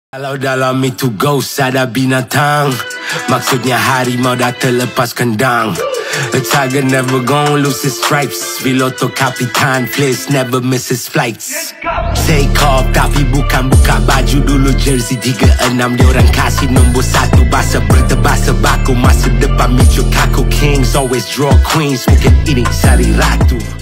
Kalau dalam itu ghost ada binatang, maksudnya harimau dah terlepas kandang. A tiger never gon' lose his stripes. Piloto kapitan, flies never misses flights. Take off tapi bukan buka baju dulu. Jersey 36 diorang kasih nombor 1. Bahasa berbahasa baku, masa depan Michokaku Kings always draw queens, mungkin ini sari ratu.